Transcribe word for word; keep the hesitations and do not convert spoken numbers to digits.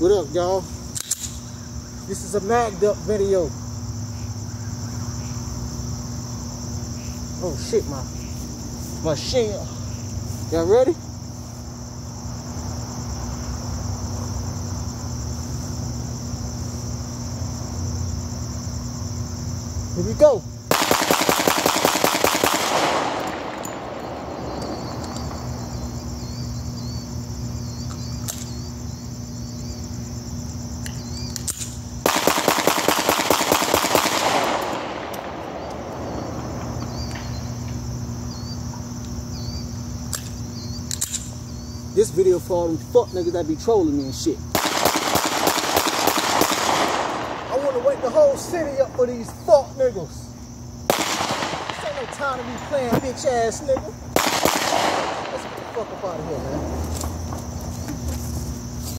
What up, y'all? This is a magged up video. Oh shit, my my shell. Y'all ready? Here we go. This video for all them fuck niggas that be trolling me and shit. I wanna wake the whole city up for these fuck niggas. This ain't no time to be playing bitch ass nigga. Let's get the fuck up out of here, man.